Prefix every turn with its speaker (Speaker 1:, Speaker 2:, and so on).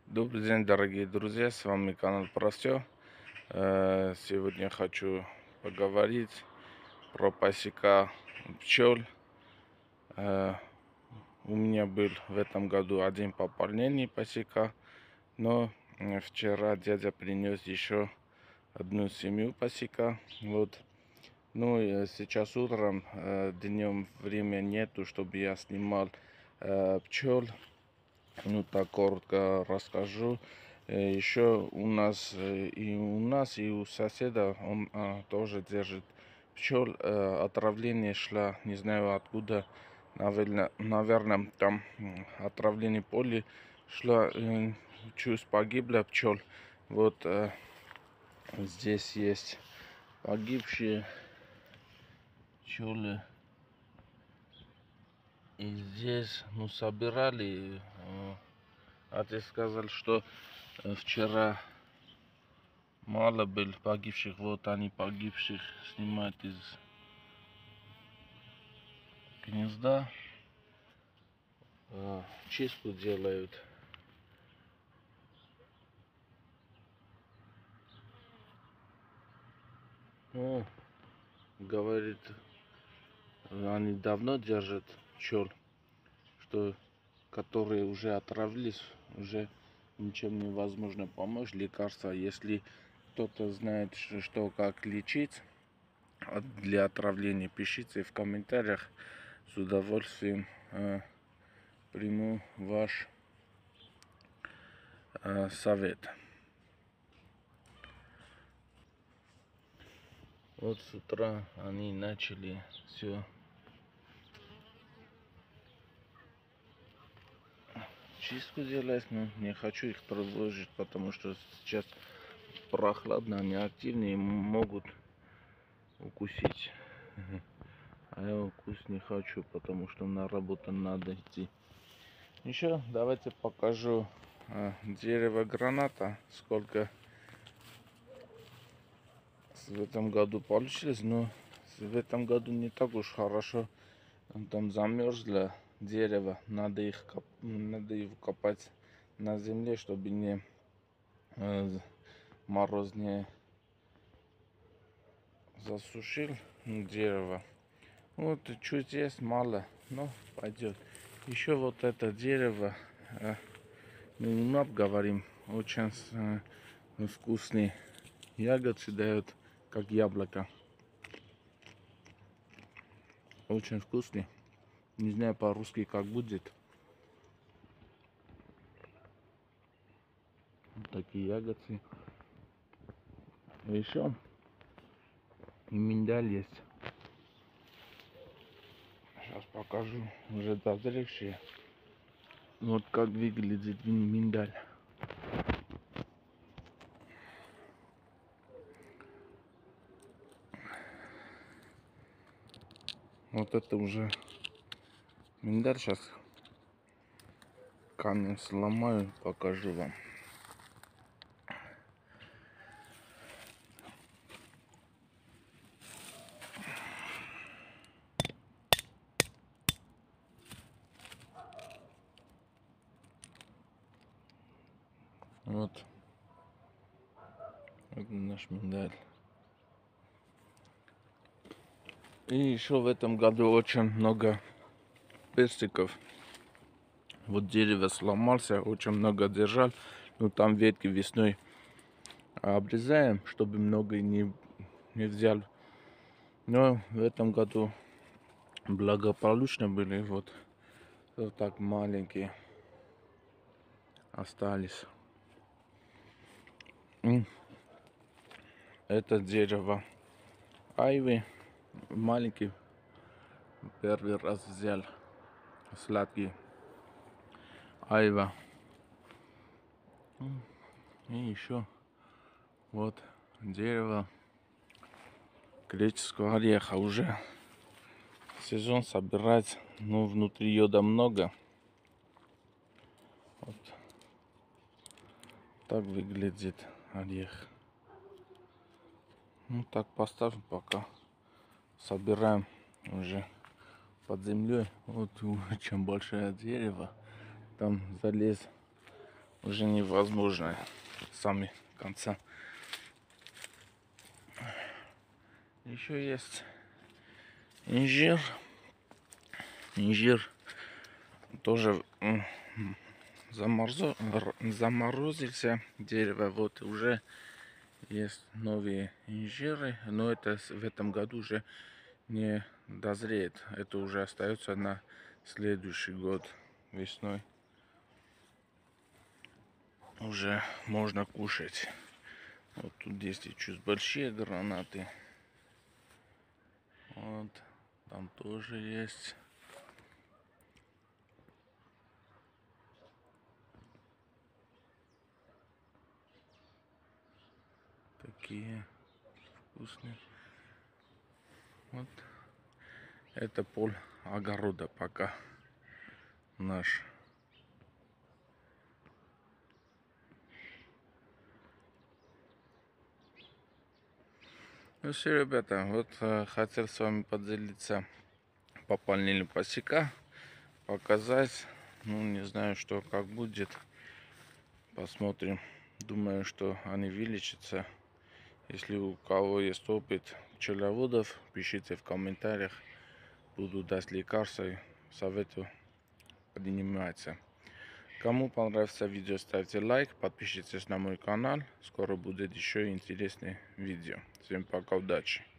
Speaker 1: Добрый день, дорогие друзья, с вами канал Про Все. Сегодня хочу поговорить про пасека пчел. У меня был в этом году один пополнение пасека, но вчера дядя принес еще одну семью пасека. Вот. Ну и сейчас утром, днем время нету, чтобы я снимал пчел. Ну так коротко расскажу. Еще и у соседа он тоже держит пчел. Отравление шло, не знаю откуда. Наверное, там отравление поля шло, чуть погибло пчел. Вот здесь есть погибшие пчелы. И здесь, ну, собирали. Отец сказал, что вчера мало было погибших. Вот они погибших снимают из гнезда. Чистку делают. Ну, говорит, они давно держат пчел, что которые уже отравились, уже ничем невозможно помочь. Лекарства, если кто-то знает, что как лечить для отравления, пишите в комментариях. С удовольствием приму ваш совет. Вот с утра они начали все чистку делать, но не хочу их тревожить, потому что сейчас прохладно, они активные, могут укусить. А я укус не хочу, потому что на работу надо идти. Еще давайте покажу дерево граната, сколько в этом году получилось, но в этом году не так уж хорошо. Там замерзло дерево, надо его копать на земле, чтобы не мороз не засушил дерево. Вот чуть есть мало, но пойдет. Еще вот это дерево, мы говорим, очень вкусный. Ягодцы дает, как яблоко. Очень вкусный. Не знаю по-русски как будет. Вот такие ягодцы. Еще миндаль есть. Сейчас покажу. Уже дозревшие. Вот как выглядит миндаль. Вот это уже миндаль. Сейчас камень сломаю, покажу вам. Вот. Это наш миндаль. И еще в этом году очень много персиков. Вот дерево сломался, очень много держал. Ну там ветки весной обрезаем, чтобы много не взял. Но в этом году благополучно были. Вот так маленькие остались. Это дерево айвы. Маленький первый раз взял. Сладкий айва. И еще вот дерево греческого ореха. Уже сезон собирать, но внутри йода много. Вот так выглядит орех. Ну так поставим, пока собираем уже под землей. Вот чем большое дерево, там залез уже невозможно сами конца. Еще есть инжир. Инжир тоже заморозился дерево. Вот уже есть новые инжиры, но это в этом году уже не дозреет. Это уже остается на следующий год весной. Уже можно кушать. Вот тут есть чуть большие гранаты. Вот там тоже есть. Такие вкусные. Вот это пол огорода пока наш. Ну все, ребята, вот хотел с вами поделиться пополнением пасека, показать. Ну, не знаю, что как будет. Посмотрим. Думаю, что они увеличатся. Если у кого есть опыт пчеловодов, пишите в комментариях. Буду дать лекарства, советую приниматься. Кому понравится видео, ставьте лайк, подпишитесь на мой канал. Скоро будет еще интересное видео. Всем пока, удачи!